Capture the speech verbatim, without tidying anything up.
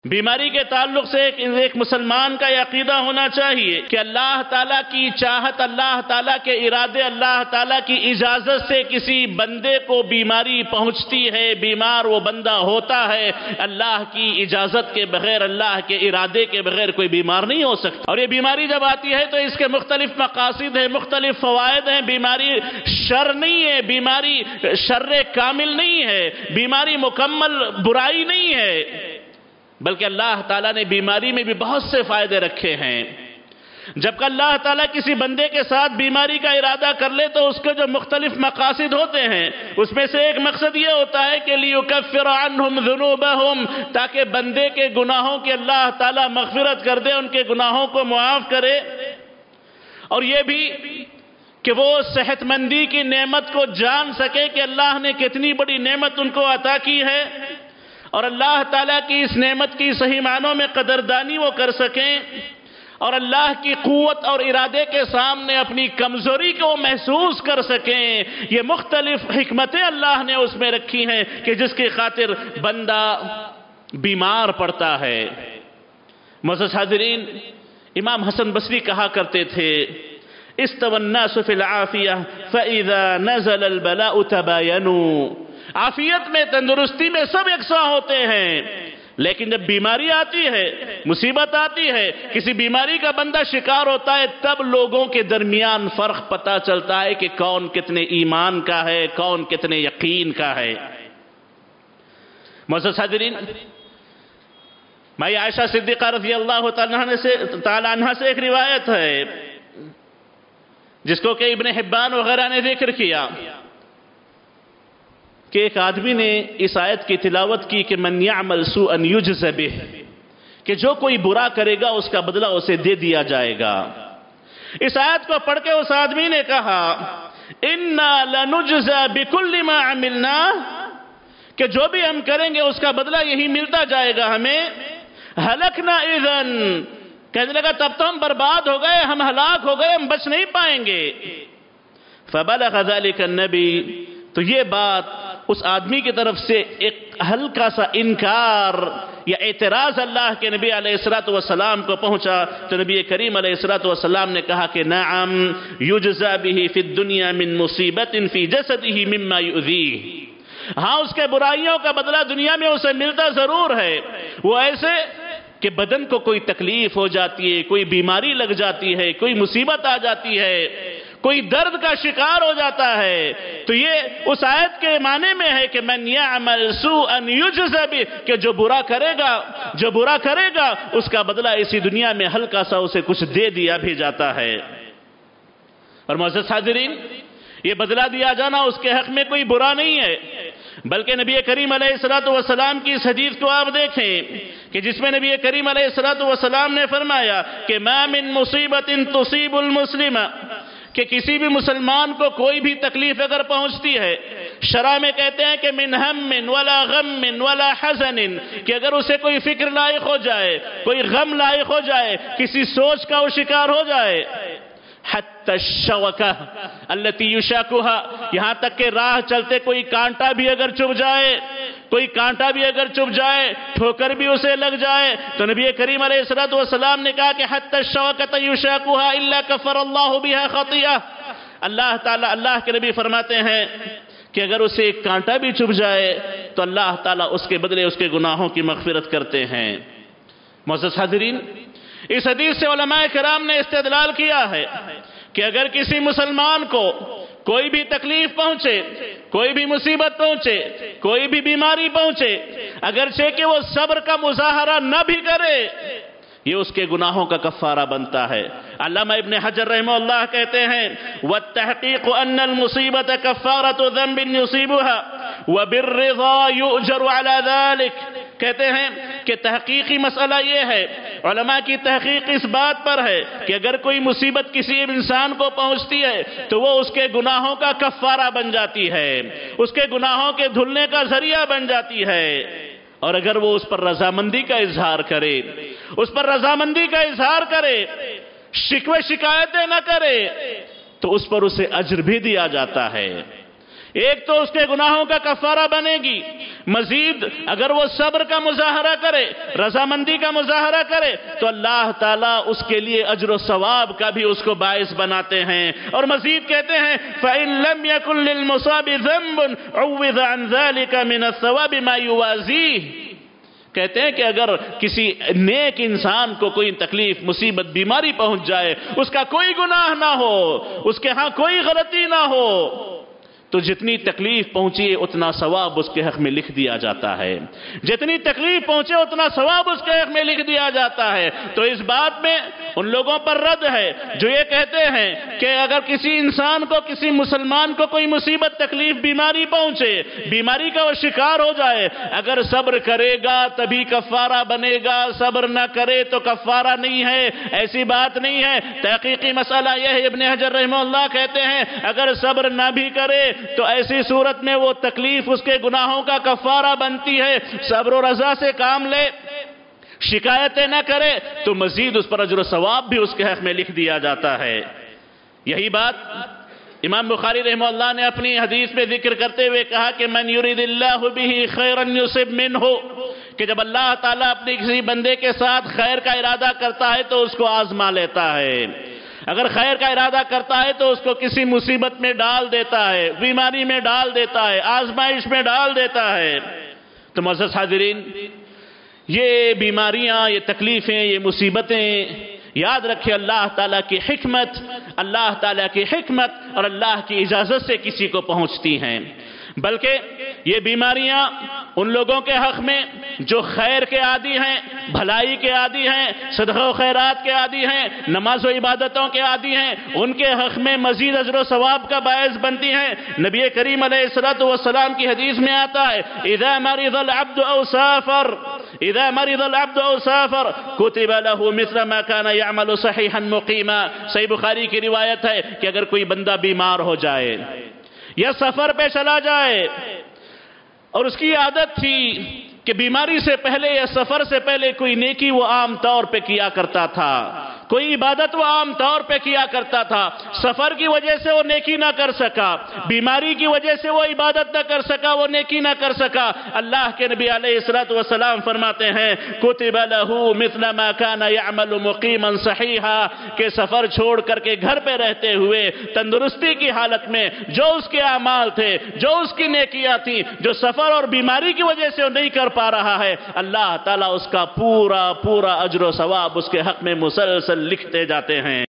بیماری کے تعلق سے ایک ایک مسلمان کا یہ عقیدہ ہونا چاہیے کہ اللہ تعالیٰ کی چاہت، اللہ تعالیٰ کے ارادے، اللہ تعالیٰ کی اجازت سے کسی بندے کو بیماری پہنچتی ہے، بیمار وہ بندہ ہوتا ہے۔ اللہ کی اجازت کے بغیر، اللہ کے ارادے کے بغیر کوئی بیمار نہیں ہو سکتا۔ اور یہ بیماری جب آتی ہے تو اس کے مختلف مقاصد ہیں، مختلف فوائد ہیں۔ بیماری شر نہیں ہے، بیماری شر کامل نہیں ہے، بیماری مکمل برائی نہیں ہے، بلکہ اللہ تعالیٰ نے بیماری میں بھی بہت سے فائدے رکھے ہیں۔ جب کہ اللہ تعالیٰ کسی بندے کے ساتھ بیماری کا ارادہ کر لے تو اس کے جو مختلف مقاصد ہوتے ہیں اس میں سے ایک مقصد یہ ہوتا ہے کہ لِيُكَفِّرَ عَنْهُمْ ذُنُوبَهُمْ، تاکہ بندے کے گناہوں کی اللہ تعالیٰ مغفرت کر دے، ان کے گناہوں کو معاف کرے، اور یہ بھی کہ وہ صحت مندی کی نعمت کو جان سکے کہ اللہ نے کتنی بڑی نعمت ان کو عطا کی ہے، اور اللہ تعالیٰ کی اس نعمت کی صحیح معنوں میں قدردانی وہ کر سکیں، اور اللہ کی قوت اور ارادے کے سامنے اپنی کمزوری کو محسوس کر سکیں۔ یہ مختلف حکمتیں اللہ نے اس میں رکھی ہیں کہ جس کی خاطر بندہ بیمار پڑتا ہے۔ معزز حاضرین، امام حسن بصری کہا کرتے تھے، استوى الناس في العافية فإذا نزل البلاء تباينوا، عافیت میں، تندرستی میں سب یکساں ہوتے ہیں، لیکن جب بیماری آتی ہے، مصیبت آتی ہے، کسی بیماری کا بندہ شکار ہوتا ہے، تب لوگوں کے درمیان فرق پتہ چلتا ہے کہ کون کتنے ایمان کا ہے، کون کتنے یقین کا ہے۔ معزز حاضرین، مائی عائشہ صدیقہ رضی اللہ تعالیٰ عنہ سے ایک روایت ہے جس کو کہ ابن حبان وغیرہ نے ذکر کیا کہ ایک آدمی نے اس آیت کی تلاوت کی کہ من یعمل سوءا یجز بہ، کہ جو کوئی برا کرے گا اس کا بدلہ اسے دے دیا جائے گا۔ اس آیت کو پڑھ کے اس آدمی نے کہا انا لنجزى بكل ما عملنا، کہ جو بھی ہم کریں گے اس کا بدلہ یہی ملتا جائے گا ہمیں۔ ہلکنا اذن، کہنے لگا تب تو ہم برباد ہو گئے، ہم ہلاک ہو گئے، ہم بچ نہیں پائیں گے۔ فبلغ ذلك النبی، تو یہ بات اس آدمی کی طرف سے ایک ہلکا سا انکار یا اعتراض اللہ کے نبی علیہ الصلوۃ والسلام کو پہنچا، تو نبی کریم علیہ الصلوۃ والسلام نے کہا کہ نعم یجزا به فی الدنیا من مصیبت فی جسدہ مما یؤذیہ، ہاں اس کے برائیوں کا بدلہ دنیا میں اسے ملتا ضرور ہے، وہ ایسے کہ بدن کو کوئی تکلیف ہو جاتی ہے، کوئی بیماری لگ جاتی ہے، کوئی مصیبت آ جاتی ہے، کوئی درد کا شکار ہو جاتا ہے، تو یہ اس آیت کے معنی میں ہے کہ من یعمل سوءا یجز بہ، کہ جو برا کرے گا جو برا کرے گا اس کا بدلہ اسی دنیا میں ہلکا سا اسے کچھ دے دیا بھی جاتا ہے۔ اور معزز حاضرین، یہ بدلہ دیا جانا اس کے حق میں کوئی برا نہیں ہے، بلکہ نبی کریم علیہ الصلوۃ والسلام کی اس حدیث کو آپ دیکھیں کہ جس میں نبی کریم علیہ الصلوۃ والسلام نے فرمایا کہ ما من مصیبت تصیب المسلم، کہ کسی بھی مسلمان کو کوئی بھی تکلیف اگر پہنچتی ہے، شرع میں کہتے ہیں کہ من ہم ولا غم ولا حزن، کہ اگر اسے کوئی فکر لاحق ہو جائے، کوئی غم لاحق ہو جائے، کسی سوچ کا وہ شکار ہو جائے، حتی الشوکہ التی یشاکوہا، یہاں تک کہ راہ چلتے کوئی کانٹا بھی اگر چبھ جائے، کوئی کانٹا بھی اگر چبھ جائے، ٹھوکر بھی اسے لگ جائے، تو نبی کریم علیہ الصلوۃ والسلام نے کہا کہ حتی الشوکۃ یشاکوہا الا کفر اللہ بہا خطیئہ، اللہ تعالیٰ اللہ کے نبی فرماتے ہیں کہ اگر اسے ایک کانٹا بھی چبھ جائے تو اللہ تعالیٰ اس کے بدلے اس کے گناہوں کی مغفرت کرتے ہیں۔ معزز حاضرین، اس حدیث سے علماء کرام نے استدلال کیا ہے کہ اگر کسی مسلمان کو کوئی بھی تکلیف پہنچے، کوئی بھی مصیبت پہنچے، کوئی بھی بیماری پہنچے، اگرچہ کہ وہ صبر کا مظاہرہ نہ بھی کرے، یہ اس کے گناہوں کا کفارہ بنتا ہے۔ علامہ ابن حجر رحمہ اللہ کہتے ہیں وَالتحقیق ان المصیبت کفارۃ ذنب یصیبها وبالرضا یؤجر علی ذلک، کہتے ہیں کہ تحقیقی مسئلہ یہ ہے، علماء کی تحقیق اس بات پر ہے کہ اگر کوئی مصیبت کسی انسان کو پہنچتی ہے تو وہ اس کے گناہوں کا کفارہ بن جاتی ہے، اس کے گناہوں کے دھلنے کا ذریعہ بن جاتی ہے، اور اگر وہ اس پر رضامندی کا اظہار کرے، اس پر رضامندی کا اظہار کرے، شکوے شکایتیں نہ کرے، تو اس پر اسے اجر بھی دیا جاتا ہے۔ ایک تو اس کے گناہوں کا کفارہ بنے گی، مزید اگر وہ صبر کا مظاہرہ کرے، رضامندی کا مظاہرہ کرے، تو اللہ تعالیٰ اس کے لیے اجر و ثواب کا بھی اس کو باعث بناتے ہیں۔ اور مزید کہتے ہیں فَإِن لَمْ يَكُنْ لِلْمُصَابِ ذَنْبٌ عُوِّضَ عَنْ ذَلِكَ مِنَ الثَّوَابِ مَا يُوَازِيهِ۔ کہتے ہیں کہ اگر کسی نیک انسان کو کوئی تکلیف، مصیبت، بیماری پہنچ جائے، اس کا کوئی گناہ نہ ہو، اس کے ہاں کوئی غلطی نہ ہو، تو جتنی تکلیف پہنچی اتنا ثواب اس کے حق میں لکھ دیا جاتا ہے، جتنی تکلیف پہنچے اتنا ثواب اس کے حق میں لکھ دیا جاتا ہے۔ تو اس بات میں ان لوگوں پر رد ہے جو یہ کہتے ہیں کہ اگر کسی انسان کو، کسی مسلمان کو کوئی مصیبت، تکلیف، بیماری پہنچے، بیماری کا وہ شکار ہو جائے، اگر صبر کرے گا تبھی کفارہ بنے گا، صبر نہ کرے تو کفارہ نہیں ہے، ایسی بات نہیں ہے۔ تحقیقی مسئلہ یہ ہے، ابن حجر رحمہ اللہ کہتے ہیں اگر صبر نہ بھی کرے تو ایسی صورت میں وہ تکلیف اس کے گناہوں کا کفارہ بنتی ہے، صبر و رضا سے کام لے، شکایتیں نہ کرے تو مزید اس پر اجر و ثواب بھی اس کے حق میں لکھ دیا جاتا ہے۔ یہی بات امام بخاری رحمہ اللہ نے اپنی حدیث میں ذکر کرتے ہوئے کہا کہ من یرید اللہ بہ خیرا یصب منہ، کہ جب اللہ تعالیٰ اپنے کسی بندے کے ساتھ خیر کا ارادہ کرتا ہے تو اس کو آزما لیتا ہے، اگر خیر کا ارادہ کرتا ہے تو اس کو کسی مصیبت میں ڈال دیتا ہے، بیماری میں ڈال دیتا ہے، آزمائش میں ڈال دیتا ہے۔ تو معزز حاضرین، یہ بیماریاں، یہ تکلیفیں، یہ مصیبتیں، یاد رکھے اللہ تعالیٰ کی حکمت، اللہ تعالیٰ کی حکمت اور اللہ کی اجازت سے کسی کو پہنچتی ہیں، بلکہ یہ بیماریاں ان لوگوں کے حق میں جو خیر کے عادی ہیں، بھلائی کے عادی ہیں، صدقہ و خیرات کے عادی ہیں، نماز و عبادتوں کے عادی ہیں، ان کے حق میں مزید اجر و ثواب کا باعث بنتی ہیں۔ نبی کریم علیہ الصلوۃ والسلام کی حدیث میں آتا ہے اذا مرض العبد او سافر اذا مرض العبد او سافر كتب له مثل ما كان يعمل صحيحا مقيما۔ صحیح بخاری کی روایت ہے کہ اگر کوئی بندہ بیمار ہو جائے یا سفر پہ چلا جائے اور اس کی عادت تھی کہ بیماری سے پہلے یا سفر سے پہلے کوئی نیکی وہ عام طور پہ کیا کرتا تھا، کوئی عبادت وہ عام طور پہ کیا کرتا تھا، سفر کی وجہ سے وہ نیکی نہ کر سکا، بیماری کی وجہ سے وہ عبادت نہ کر سکا، وہ نیکی نہ کر سکا، اللہ کے نبی علیہ الصلوۃ والسلام فرماتے ہیں کتب له مثل ما كان يعمل مقيما صحيحا، کہ سفر چھوڑ کر کے گھر پہ رہتے ہوئے تندرستی کی حالت میں جو اس کے اعمال تھے، جو اس کی نیکیاں تھیں، جو سفر اور بیماری کی وجہ سے وہ نہیں کر پا رہا ہے، اللہ تعالیٰ اس کا پورا پورا اجر و ثواب اس کے حق میں مسلسل لکھتے جاتے ہیں۔